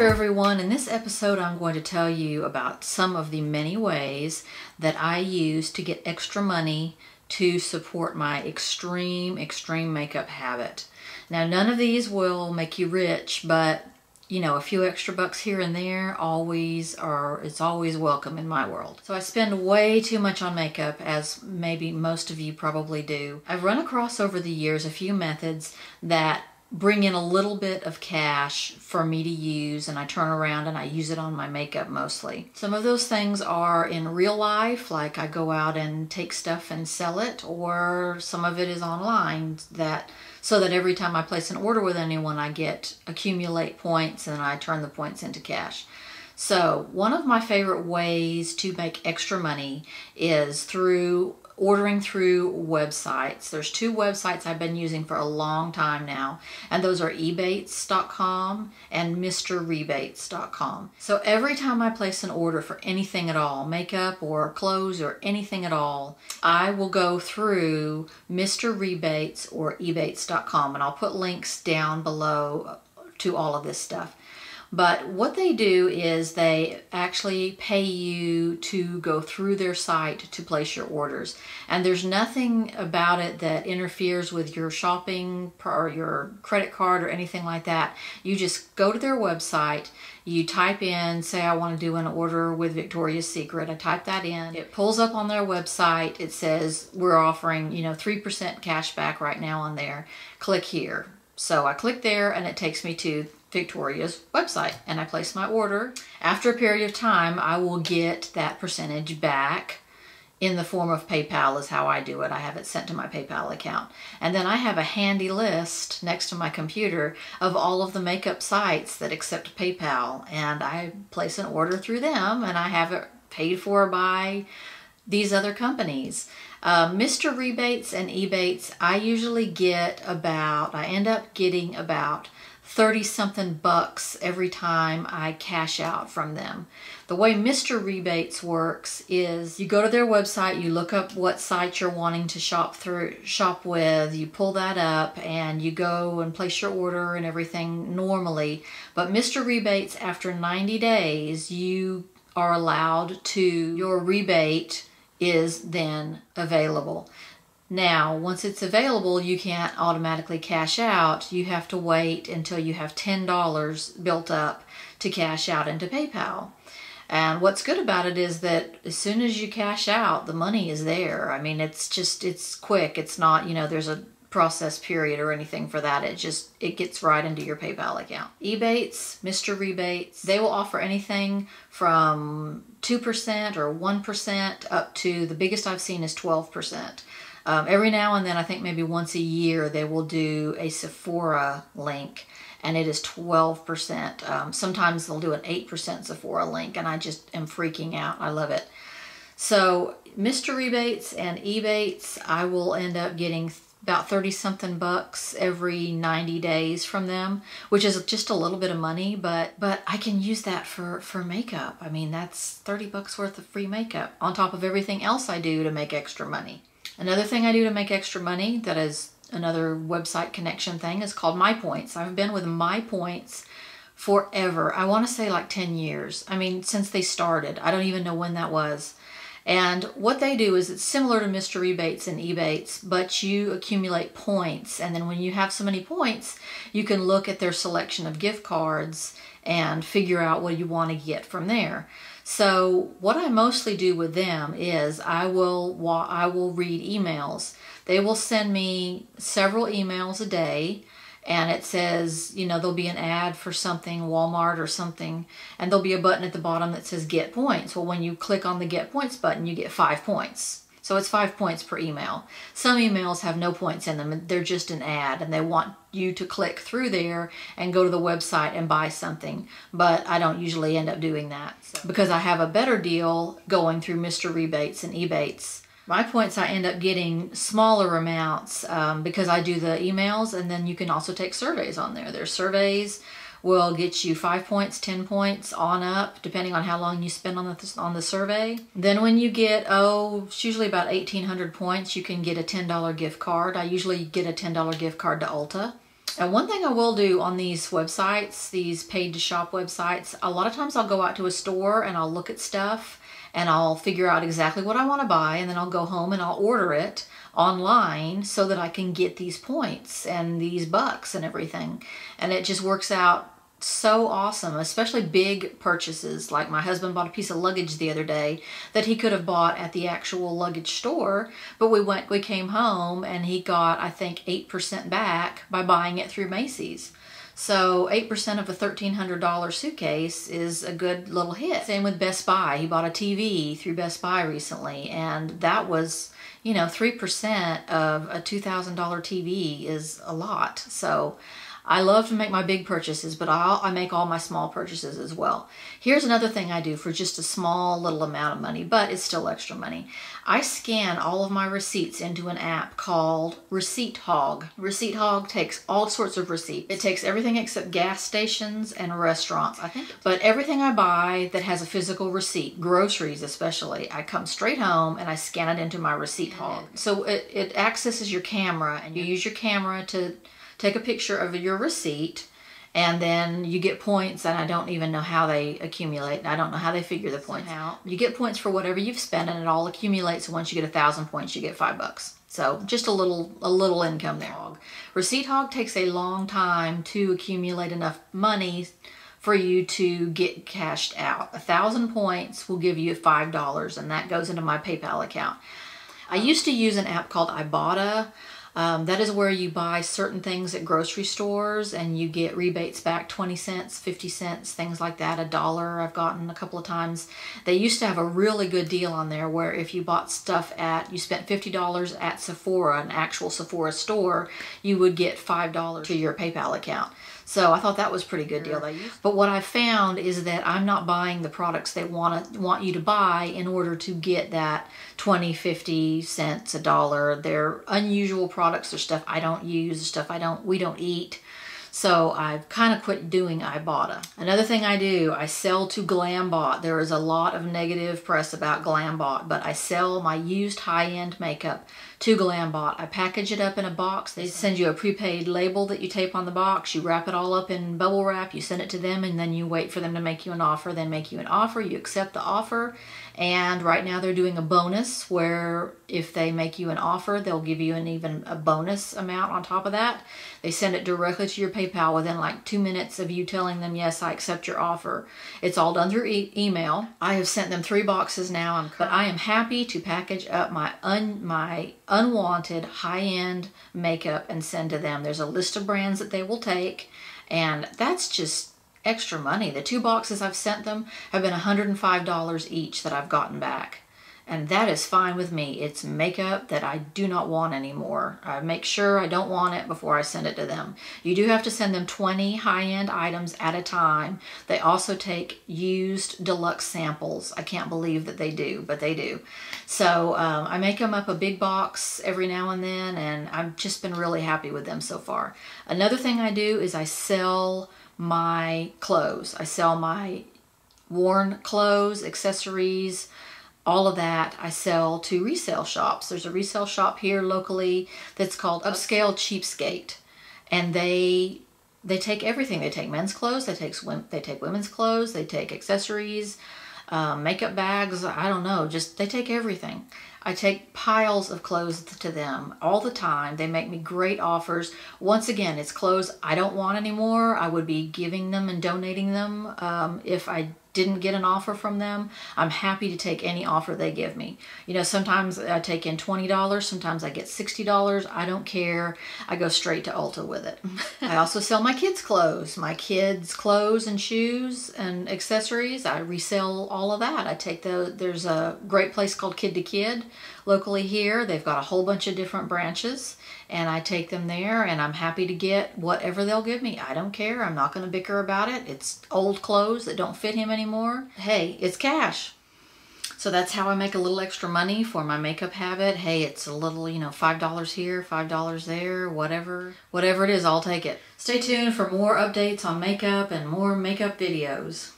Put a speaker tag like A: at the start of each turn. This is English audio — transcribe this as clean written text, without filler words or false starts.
A: there everyone. In this episode I'm going to tell you about some of the many ways that I use to get extra money to support my extreme makeup habit. Now none of these will make you rich, but you know, a few extra bucks here and there it's always welcome in my world. So I spend way too much on makeup, as maybe most of you probably do. I've run across over the years a few methods that bring in a little bit of cash for me to use, and I turn around and I use it on my makeup mostly. Some of those things are in real life, like I go out and take stuff and sell it, or some of it is online, so that every time I place an order with anyone I accumulate points and I turn the points into cash. So one of my favorite ways to make extra money is through ordering through websites. There's two websites I've been using for a long time now, and those are ebates.com and mrrebates.com. So every time I place an order for anything at all, makeup or clothes or anything at all, I will go through Mr. Rebates or ebates.com, and I'll put links down below to all of this stuff. But what they do is they actually pay you to go through their site to place your orders. And there's nothing about it that interferes with your shopping or your credit card or anything like that. You just go to their website, you type in, say I want to do an order with Victoria's Secret. I type that in. It pulls up on their website. It says we're offering, 3% cash back right now on there. Click here. So I click there and it takes me to Victoria's website and I place my order. After a period of time, I will get that percentage back in the form of PayPal is how I do it. I have it sent to my PayPal account. And then I have a handy list next to my computer of all of the makeup sites that accept PayPal, and I place an order through them and I have it paid for by these other companies. Mr. Rebates and Ebates, I usually end up getting about 30-something bucks every time I cash out from them. The way Mr. Rebates works is you go to their website, you look up what site you're wanting to shop with, you pull that up and you go and place your order and everything normally. But Mr. Rebates, after 90 days, you are allowed your rebate is then available. Now, once it's available, you can't automatically cash out. You have to wait until you have $10 built up to cash out into PayPal. And what's good about it is that as soon as you cash out, the money is there. I mean, it's quick. It's not, there's a process period or anything for that. It gets right into your PayPal account. Ebates, Mr. Rebates, they will offer anything from 2% or 1% up to the biggest I've seen is 12%. Every now and then, I think maybe once a year, they will do a Sephora link, and it is 12%. Sometimes they'll do an 8% Sephora link, and I just am freaking out. I love it. So Mr. Rebates and Ebates, I will end up getting about 30-something bucks every 90 days from them, which is just a little bit of money, but I can use that for makeup. I mean, that's 30 bucks worth of free makeup on top of everything else I do to make extra money. Another thing I do to make extra money, that is another website connection thing, is called MyPoints. I've been with MyPoints forever. I want to say like 10 years. I mean, since they started. I don't even know when that was. And what they do is it's similar to Mr. Rebates and Ebates, but you accumulate points. And then when you have so many points, you can look at their selection of gift cards and figure out what you want to get from there. So what I mostly do with them is I will read emails. They will send me several emails a day, and it says, there'll be an ad for something, Walmart or something, and there'll be a button at the bottom that says Get Points. Well, when you click on the Get Points button, you get 5 points. So it's 5 points per email. Some emails have no points in them. They're just an ad, and they want you to click through there and go to the website and buy something. But I don't usually end up doing that because I have a better deal going through Mr. Rebates and Ebates. My points, I end up getting smaller amounts because I do the emails, and then you can also take surveys on there. There's surveys will get you 5 points, 10 points on up, depending on how long you spend on the survey. Then when you get, it's usually about 1,800 points, you can get a $10 gift card. I usually get a $10 gift card to Ulta. And one thing I will do on these websites, these paid to shop websites, a lot of times I'll go out to a store and I'll look at stuff and I'll figure out exactly what I want to buy, and then I'll go home and I'll order it online so that I can get these points and these bucks and everything. And it just works out so awesome, especially big purchases. Like my husband bought a piece of luggage the other day that he could have bought at the actual luggage store, but we came home and he got, I think, 8% back by buying it through Macy's. So 8% of a $1,300 suitcase is a good little hit. Same with Best Buy. He bought a TV through Best Buy recently, and that was, you know, 3% of a $2,000 TV is a lot. So I love to make my big purchases, but I make all my small purchases as well. Here's another thing I do for just a small little amount of money, but it's still extra money. I scan all of my receipts into an app called Receipt Hog. Receipt Hog takes all sorts of receipts. It takes everything except gas stations and restaurants, I think. But everything I buy that has a physical receipt, groceries especially, I come straight home and I scan it into my Receipt Hog. So it accesses your camera, and you use your camera to take a picture of your receipt, and then you get points, and I don't even know how they accumulate. I don't know how they figure the points out. You get points for whatever you've spent, and it all accumulates. Once you get 1,000 points, you get $5. So just a little income there. Receipt Hog takes a long time to accumulate enough money for you to get cashed out. 1,000 points will give you $5, and that goes into my PayPal account. I used to use an app called Ibotta. That is where you buy certain things at grocery stores and you get rebates back, 20 cents, 50 cents, things like that, $1 I've gotten a couple of times. They used to have a really good deal on there where if you bought stuff you spent $50 at Sephora, an actual Sephora store, you would get $5 to your PayPal account. So I thought that was a pretty good deal. But what I found is that I'm not buying the products they want you to buy in order to get that 20, 50 cents, $1. They're unusual products. They're stuff I don't use, stuff we don't eat. So I've kind of quit doing Ibotta. Another thing I do, I sell to GlamBot. There is a lot of negative press about GlamBot, but I sell my used high-end makeup to GlamBot. I package it up in a box. They send you a prepaid label that you tape on the box. You wrap it all up in bubble wrap. You send it to them, and then you wait for them to make you an offer. They make you an offer. You accept the offer. And right now they're doing a bonus where if they make you an offer, they'll give you even a bonus amount on top of that. They send it directly to your PayPal within like 2 minutes of you telling them, yes, I accept your offer. It's all done through email. I have sent them 3 boxes now, but I am happy to package up my unwanted high-end makeup and send to them. There's a list of brands that they will take, and that's just extra money. The 2 boxes I've sent them have been $105 each that I've gotten back. And that is fine with me. It's makeup that I do not want anymore. I make sure I don't want it before I send it to them. You do have to send them 20 high-end items at a time. They also take used deluxe samples. I can't believe that they do, but they do. So I make them up a big box every now and then, and I've just been really happy with them so far. Another thing I do is I sell my clothes. I sell my worn clothes, accessories, all of that I sell to resale shops. There's a resale shop here locally that's called Upscale Cheapskate, and they take everything. They take men's clothes, they take women's clothes, they take accessories, makeup bags, I don't know, just they take everything. I take piles of clothes to them all the time. They make me great offers. Once again, it's clothes I don't want anymore. I would be giving them and donating them if I didn't get an offer from them. I'm happy to take any offer they give me. You know, sometimes I take in $20, sometimes I get $60. I don't care. I go straight to Ulta with it. I also sell my kids' clothes. My kids' clothes and shoes and accessories. I resell all of that. I take there's a great place called Kid to Kid locally here. They've got a whole bunch of different branches, and I take them there, and I'm happy to get whatever they'll give me. I don't care. I'm not going to bicker about it. It's old clothes that don't fit him anymore. Hey, it's cash. So that's how I make a little extra money for my makeup habit. Hey, it's a little, you know, $5 here, $5 there, whatever it is, I'll take it. Stay tuned for more updates on makeup and more makeup videos.